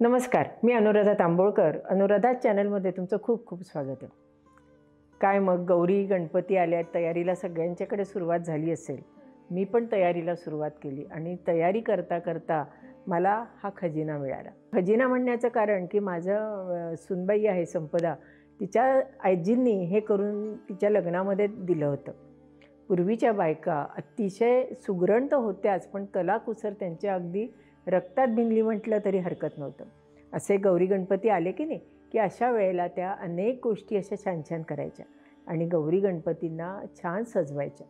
नमस्कार, मी अनुराधा तांबोळकर. अनुराधा चॅनलमध्ये तुमचं खूप खूप स्वागत आहे. काय मग गौरी गणपती आल्या, तयारीला सगळ्यांच्याकडे सुरुवात झाली असेल. मी पण तयारीला सुरुवात केली आणि तयारी करता करता मला हा खजिना मिळाला. खजिना म्हणण्याचं कारण की माझं सुनबाई आहे संपदा, तिच्या आजींनी हे करून तिच्या लग्नामध्ये दिलं होतं. पूर्वीच्या बायका अतिशय सुगरण तर होत्याच, पण कलाकुसर त्यांच्या अगदी रक्तात भिनली म्हटलं तरी हरकत नव्हतं. असे गौरी गणपती आले की नाही की अशा वेळेला त्या अनेक गोष्टी अशा छान छान करायच्या आणि गौरी गणपतींना छान सजवायच्या.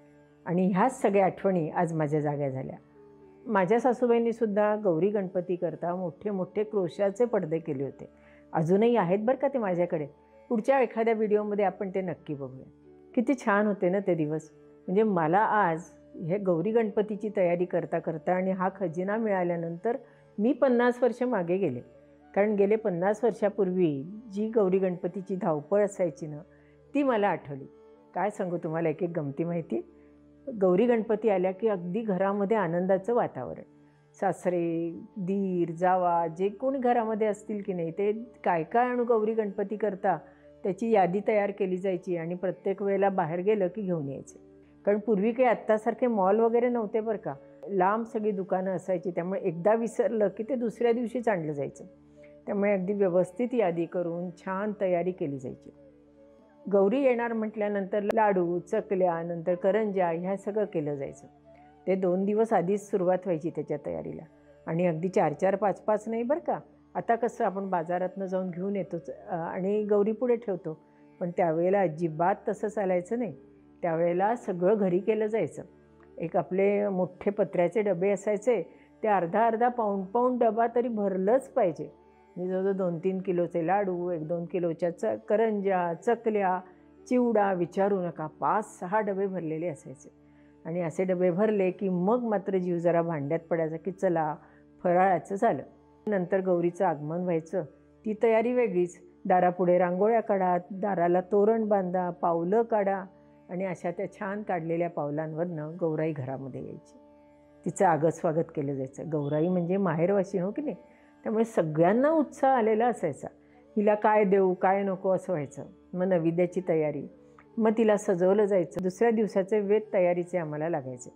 आणि ह्याच सगळ्या आठवणी आज माझ्या जाग्या झाल्या. माझ्या सासूबाईंनीसुद्धा गौरी गणपती करता मोठे मोठे क्रोशाचे पडदे केले होते. अजूनही आहेत बरं का ते माझ्याकडे. पुढच्या एखाद्या व्हिडिओमध्ये आपण ते नक्की बघूया. किती छान होते ना ते दिवस. म्हणजे मला आज हे गौरी गणपतीची तयारी करता करता आणि हा खजिना मिळाल्यानंतर मी 50 वर्ष मागे गेले. कारण गेले 50 वर्षापूर्वी जी गौरी गणपतीची धावपळ असायची ना, ती मला आठवली. काय सांगू तुम्हाला एक एक गमती माहिती. गौरी गणपती आल्या की अगदी घरामध्ये आनंदाचं वातावरण. सासरे, दीर, जावा जे कोणी घरामध्ये असतील की नाही, ते काय काय आणू गौरी गणपती करता त्याची यादी तयार केली जायची आणि प्रत्येक वेळेला बाहेर गेलं की घेऊन यायचे. कारण पूर्वी काही आत्तासारखे मॉल वगैरे नव्हते बरं का. लांब सगळी दुकानं असायची, त्यामुळे एकदा विसरलं की ते दुसऱ्या दिवशीच आणलं जायचं. त्यामुळे अगदी व्यवस्थित यादी करून छान तयारी केली जायची. गौरी येणार म्हटल्यानंतर लाडू, चकल्या, नंतर करंज्या ह्या सगळं केलं जायचं. ते 2 दिवस आधीच सुरुवात व्हायची त्याच्या तयारीला. आणि अगदी 4-4, 5-5 नाही बरं का. आता कसं आपण बाजारातनं जाऊन घेऊन येतोच आणि गौरी पुढे ठेवतो. पण त्यावेळेला अजिबात तसं चालायचं नाही. त्यावेळेला सगळं घरी केलं जायचं. एक आपले मोठे पत्र्याचे डबे असायचे, ते अर्धा पाऊण डबा तरी भरलंच पाहिजे. म्हणजे जवळजवळ 2-3 किलोचे लाडू, 1-2 किलोच्या करंज्या, चकल्या, चिवडा विचारू नका. 5-6 डबे भरलेले असायचे. आणि असे डबे भरले की मग मात्र जीव जरा भांड्यात पडायचा की चला फराळाचं झालं. नंतर गौरीचं आगमन व्हायचं. ती तयारी वेगळीच. दारापुढे रांगोळ्या काढा, दाराला तोरण बांधा, पावलं काढा आणि अशा त्या छान काढलेल्या पावलांवरनं गौराई घरामध्ये यायची. तिचं आगस्वागत केलं जायचं. गौराई म्हणजे माहेरवाशीण हो की नाही. त्यामुळे सगळ्यांना उत्साह आलेला असायचा. हिला काय देऊ काय नको असं व्हायचं. मग नैवेद्याची तयारी, मग तिला सजवलं जायचं. दुसऱ्या दिवसाचे वेध तयारीचे आम्हाला लागायचे.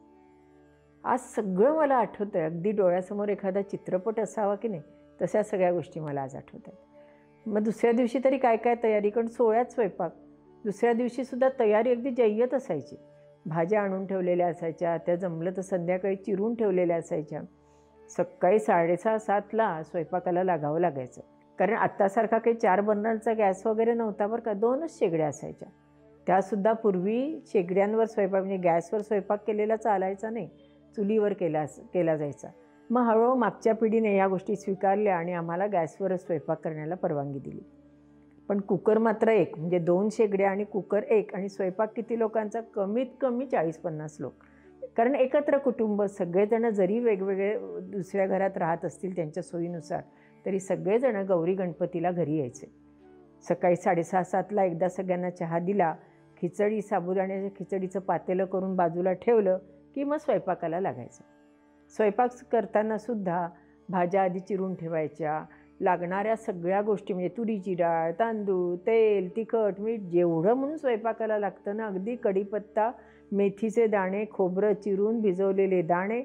आज सगळं मला आठवतं आहे. अगदी डोळ्यासमोर एखादा चित्रपट असावा की नाही, तशा सगळ्या गोष्टी मला आज आठवत आहेत. मग दुसऱ्या दिवशी तरी काय काय तयारी, कारण सोहळ्यात स्वयंपाक. दुसऱ्या दिवशीसुद्धा तयारी अगदी जय्यत असायची. भाज्या आणून ठेवलेल्या असायच्या, त्या जमलं तर संध्याकाळी चिरून ठेवलेल्या असायच्या. सकाळी 6:30-7ला स्वयंपाकाला लागावं लागायचं. कारण आत्तासारखा काही 4 बर्नरचा गॅस वगैरे नव्हता बरं का. 2च शेगड्या असायच्या. त्यासुद्धा पूर्वी शेगड्यांवर स्वयंपाक, म्हणजे गॅसवर स्वयंपाक केलेला चालायचा नाही, चुलीवर केला जायचा. मग हळूहळू मागच्या पिढीने या गोष्टी स्वीकारल्या आणि आम्हाला गॅसवरच स्वयंपाक करण्याला परवानगी दिली. पण कुकर मात्र एक, म्हणजे 2 शेगड्या आणि कुकर एक. आणि स्वयंपाक किती लोकांचा? कमीत कमी 40-50 लोक. कारण एकत्र कुटुंब, सगळेजण जरी वेगवेगळे दुसऱ्या घरात राहत असतील त्यांच्या सोयीनुसार, तरी सगळेजण गौरी गणपतीला घरी यायचे. सकाळी 6:30-7ला एकदा सगळ्यांना चहा दिला, खिचडी, साबुदाण्याच्या खिचडीचं पातेलं करून बाजूला ठेवलं की मग स्वयंपाकाला लागायचं. स्वयंपाक करतानासुद्धा भाज्या आधी चिरून ठेवायच्या. लागणाऱ्या सगळ्या गोष्टी, म्हणजे तुरीची डाळ, तांदूळ, तेल, तिखट, मीठ जेवढं म्हणून स्वयंपाकाला लागतं ना, अगदी कढीपत्ता, मेथीचे दाणे, खोबरं चिरून भिजवलेले दाणे,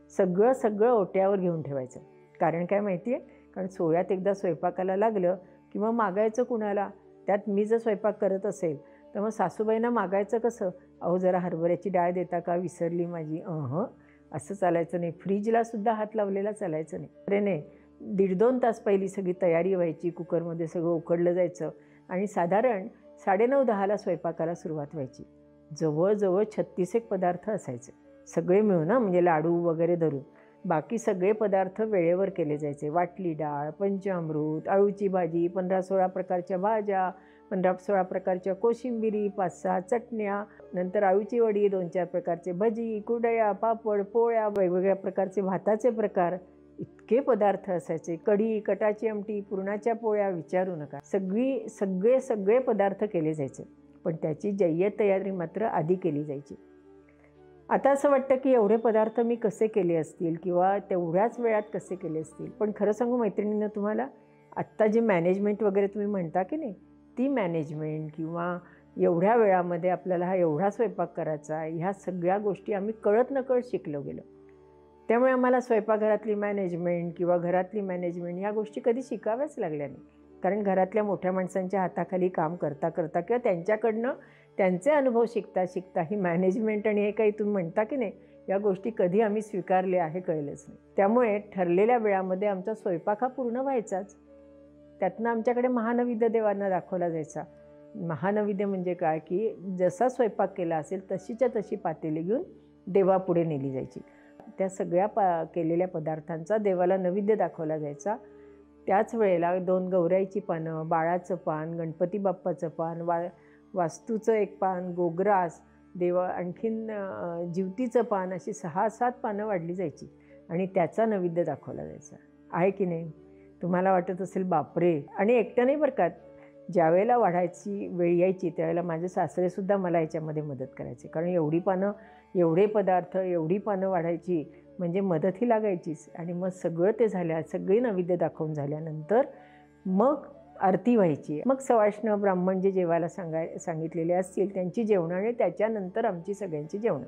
सगळं ओट्यावर घेऊन ठेवायचं. कारण काय माहिती आहे? कारण सोहळ्यात एकदा स्वयंपाकाला लागलं किंवा मागायचं कुणाला. त्यात मी जर स्वयंपाक करत असेल तर मग सासूबाईंना मागायचं कसं? अहो जरा हरभऱ्याची डाळ देता का, विसरली माझी. असं चालायचं नाही. फ्रीजलासुद्धा हात लावलेला चालायचं नाही. अरे नाही, 1.5-2 तास पहिली सगळी तयारी व्हायची. कुकरमध्ये सगळं उकडलं जायचं आणि साधारण 9:30-10ला स्वयंपाकाला सुरुवात व्हायची. जवळजवळ 36 पदार्थ असायचे. सगळे मिळून, म्हणजे लाडू वगैरे धरून. बाकी सगळे पदार्थ वेळेवर केले जायचे. वाटली डाळ, पंचामृत, अळूची भाजी, 15-16 प्रकारच्या भाज्या, 15-16 प्रकारच्या कोशिंबिरी, 5-6 चटण्या, नंतर अळूची वडी, 2-4 प्रकारचे भजी, कुरडया, पापड, पोळ्या, वेगवेगळ्या प्रकारचे भाताचे प्रकार. इतके पदार्थ असायचे. कढी, कटाची आमटी, पुरणाच्या पोळ्या विचारू नका. सगळे पदार्थ केले जायचे. पण त्याची जय्यत तयारी मात्र आधी केली जायची. आता असं वाटतं की एवढे पदार्थ मी कसे केले असतील किंवा तेवढ्याच वेळात कसे केले असतील. पण खरं सांगू मैत्रिणींनो तुम्हाला, आत्ता जी मॅनेजमेंट वगैरे तुम्ही म्हणता की नाही, ती मॅनेजमेंट किंवा एवढ्या वेळामध्ये आपल्याला हा एवढा स्वयंपाक करायचा, ह्या सगळ्या गोष्टी आम्ही कळत-नकळत शिकलो गेलो. त्यामुळे आम्हाला स्वयंपाकघरातली मॅनेजमेंट किंवा घरातली मॅनेजमेंट ह्या गोष्टी कधी शिकाव्याच लागल्या नाही. कारण घरातल्या मोठ्या माणसांच्या हाताखाली काम करता करता किंवा त्यांच्याकडनं त्यांचे अनुभव शिकता शिकता ही मॅनेजमेंट आणि हे काही तुम्ही म्हणता की नाही, या गोष्टी कधी आम्ही स्वीकारल्या हे कळलंच नाही. त्यामुळे ठरलेल्या वेळामध्ये आमचा स्वयंपाक हा पूर्ण व्हायचाच. त्यातनं आमच्याकडे महानैवेद्य देवांना दाखवला जायचा. महानैवेद्य म्हणजे काय, की जसा स्वयंपाक केला असेल तशीच्या तशी पातेली घेऊन देवापुढे नेली जायची. त्या सगळ्या केलेल्या पदार्थांचा देवाला नैवेद्य दाखवला जायचा. त्याच वेळेला 2 गौराईची पानं, बाळाचं पान, गणपती बाप्पाचं पान, वास्तूचं एक पान, गोग्रास, आणखीन जिवतीचं पान, अशी 6-7 पानं वाढली जायची आणि त्याचा नैवेद्य दाखवला जायचा. आहे की नाही? तुम्हाला वाटत असेल बापरे! आणि एकटं नाही बरं का, ज्यावेळेला वाढायची वेळ यायची त्यावेळेला माझे सासरेसुद्धा मला याच्यामध्ये मदत करायचे. कारण एवढी पानं, एवढे पदार्थ, एवढी पानं वाढायची म्हणजे मदतही लागायचीच. आणि मग सगळं ते सगळी नैवेद्य दाखवून झाल्यानंतर मग आरती व्हायची. मग सवाष्ण ब्राह्मण जे जेवायला सांगितलेले असतील त्यांची जेवणं आणि त्याच्यानंतर आमची सगळ्यांची जेवणं.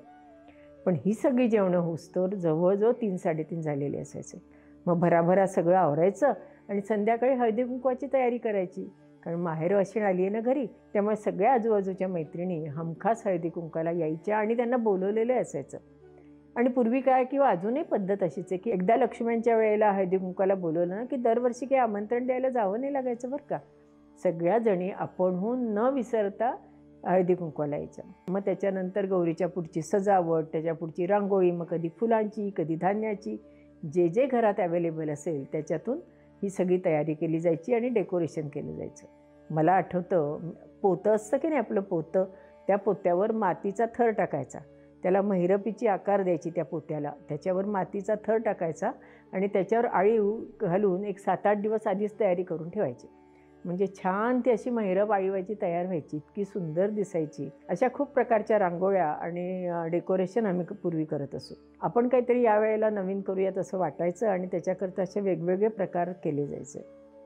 पण ही सगळी जेवणं होईस्तोवर जवळजवळ 3-3:30 झालेले असायचे. मग भराभरा सगळं आवरायचं आणि संध्याकाळी हळदी कुंकवाची तयारी करायची. कारण माहेरवाशीण आली आहे ना घरी, त्यामुळे सगळ्या आजूबाजूच्या मैत्रिणी हमखास हळदी कुंकवाला यायच्या आणि त्यांना बोलवलेलं असायचं. आणि पूर्वी काय किंवा अजूनही पद्धत अशीच आहे की एकदा लक्ष्म्यांच्या वेळेला हळदी कुंकवाला बोलवलं ना की दरवर्षी काही आमंत्रण द्यायला जावं नाही लागायचं बरं का. सगळ्या जणी आपणहून न विसरता हळदी कुंकवाला यायच्या. मग त्याच्यानंतर गौरीच्या पुढची सजावट, त्याच्या पुढची रांगोळी, मग कधी फुलांची, कधी धान्याची, जे जे घरात अवेलेबल असेल त्याच्यातून ही सगळी तयारी केली जायची आणि डेकोरेशन केलं जायचं. मला आठवतं, पोतं असतं की नाही आपलं पोतं, त्या पोत्यावर मातीचा थर टाकायचा, त्याला महिरपीची आकार द्यायची त्या पोत्याला, त्याच्यावर मातीचा थर टाकायचा आणि त्याच्यावर आळीव घालून एक 7-8 दिवस आधीच तयारी करून ठेवायची. म्हणजे छान ती अशी महिरप आळीवाची तयार व्हायची, इतकी सुंदर दिसायची. अशा खूप प्रकारच्या रांगोळ्या आणि डेकोरेशन आम्ही पूर्वी करत असू. आपण काहीतरी यावेळेला नवीन करूयात असं वाटायचं आणि त्याच्याकरता असे वेगवेगळे प्रकार केले जायचे.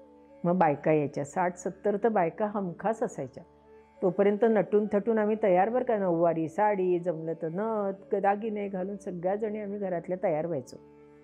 मग बायका यायच्या, 60-70 तर बायका हमखास असायच्या. तोपर्यंत नटून थटून आम्ही तयार बरं का, नऊवारी साडी, जमलं तर नथ, दागिने घालून सगळ्याजणी आम्ही घरातल्या तयार व्हायचो.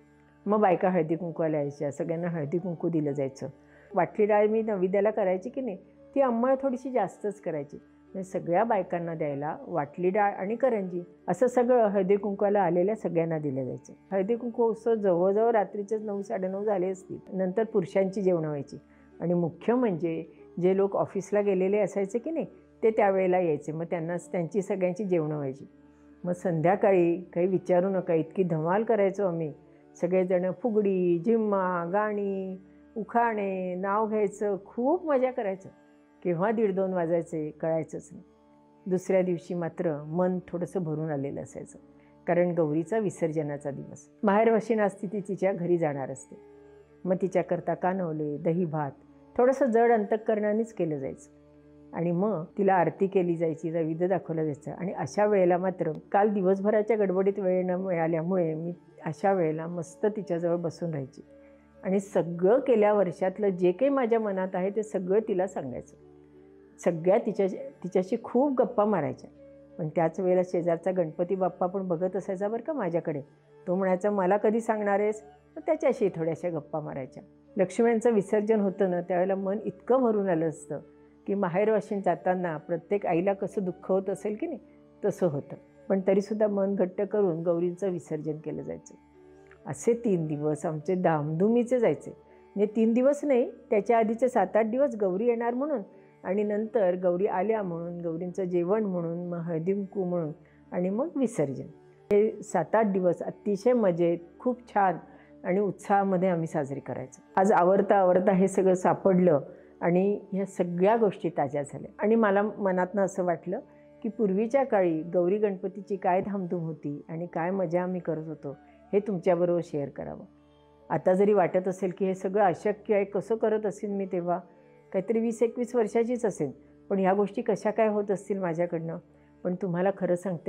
मग बायका हळदी कुंकवाला यायच्या, सगळ्यांना हळदी कुंकू दिलं जायचं. वाटली डाळ मी नैवेद्याला करायची की नाही, ती अंमळ थोडीशी जास्तच करायची. म्हणजे सगळ्या बायकांना द्यायला वाटली डाळ आणि करंजी असं सगळं हळदी कुंकवाला आलेल्या सगळ्यांना दिलं जायचं. हळदी कुंकू उत्सव जवळजवळ रात्रीचेच 9-9:30 झाले असतील. नंतर पुरुषांची जेवणं व्हायची आणि मुख्य म्हणजे जे लोक ऑफिसला गेलेले असायचे की नाही ते त्यावेळेला यायचे. मग त्यांची सगळ्यांची जेवणं व्हायची. मग संध्याकाळी काही विचारू नका, इतकी धमाल करायचो आम्ही सगळेजणं. फुगडी, झिम्मा, गाणी, उखाणे, नाव घ्यायचं, खूप मजा करायचं. केव्हा 1:30-2 वाजायचे कळायचंच नाही. दुसऱ्या दिवशी मात्र मन थोडंसं भरून आलेलं असायचं, कारण गौरीचा विसर्जनाचा दिवस. माहेरवाशीण असती ती तिच्या घरी जाणार असते. मग तिच्याकरता कानवले, दही भात थोडंसं जड अंतःकरणानेच केलं जायचं आणि मग तिला आरती केली जायची, नैवेद्य दाखवलं जायचं. आणि अशा वेळेला मात्र काल दिवसभराच्या गडबडीत वेळ न मिळाल्यामुळे मी अशा वेळेला मस्त तिच्याजवळ बसून राहायची आणि सगळं गेल्या वर्षातलं जे काही माझ्या मनात आहे ते सगळं तिला सांगायचं. सगळ्या तिच्याशी खूप गप्पा मारायच्या. पण त्याच वेळेला शेजारचा गणपती बाप्पा पण बघत असायचा बरं का माझ्याकडे. तो म्हणायचा, मला कधी सांगणार आहेस? मग त्याच्याशी थोड्याशा गप्पा मारायच्या. लक्ष्म्यांचं विसर्जन होतं ना त्यावेळेला मन इतकं भरून आलं असतं की माहेरवाशीण जाताना प्रत्येक आईला कसं दुःख होत असेल की नाही तसं होतं. पण तरीसुद्धा मन घट्ट करून गौरींचं विसर्जन केलं जायचं. असे 3 दिवस आमचे धामधुमीचे जायचे. म्हणजे 3 दिवस नाही, त्याच्या आधीचे 7-8 दिवस गौरी येणार म्हणून आणि नंतर गौरी आल्या म्हणून, गौरींचं जेवण म्हणून, मग हळदी कुंकू म्हणून आणि मग विसर्जन. हे 7-8 दिवस अतिशय मजेत, खूप छान आणि उत्साहामध्ये आम्ही साजरी करायचो. आज आवरता हे सगळं सापडलं आणि ह्या सगळ्या गोष्टी ताज्या झाल्या आणि मला मनातनं असं वाटलं की पूर्वीच्या काळी गौरी गणपतीची काय धामधूम होती आणि काय मजा आम्ही करत होतो हे तुमच्याबरोबर शेअर करावं. आता जरी वाटत असेल की हे सगळं अशक्य आहे, कसं करत असेल मी, तेव्हा काहीतरी 20-21 वर्षाचीच असेल, पण ह्या गोष्टी कशा काय होत असतील माझ्याकडनं. पण तुम्हाला खरं सांगते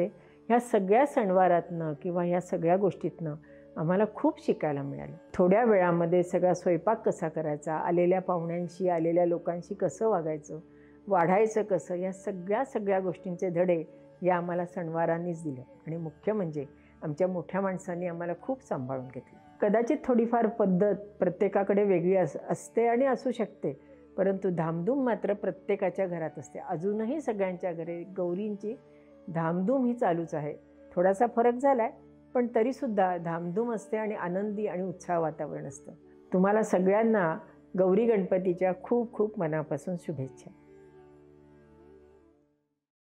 ह्या सगळ्या सणवारातनं किंवा ह्या सगळ्या गोष्टीतनं आम्हाला खूप शिकायला मिळालं. थोड्या वेळामध्ये सगळा स्वयंपाक कसा करायचा, आलेल्या पाहुण्यांशी आलेल्या लोकांशी कसं वागायचं, वाढायचं कसं, या सगळ्या गोष्टींचे धडे या आम्हाला सणवारांनीच दिले. आणि मुख्य म्हणजे आमच्या मोठ्या माणसांनी आम्हाला खूप सांभाळून घेतलं. कदाचित थोडीफार पद्धत प्रत्येकाकडे वेगळी असते आणि असू शकते, परंतु धामधूम मात्र प्रत्येकाच्या घरात असते. अजूनही सगळ्यांच्या घरी गौरींची धामधूम ही चालूच आहे. थोडासा फरक झाला आहे, पण तरीसुद्धा धामधूम असते आणि आनंदी आणि उत्साह वातावरण असतं. तुम्हाला सगळ्यांना गौरी गणपतीच्या खूप खूप मनापासून शुभेच्छा.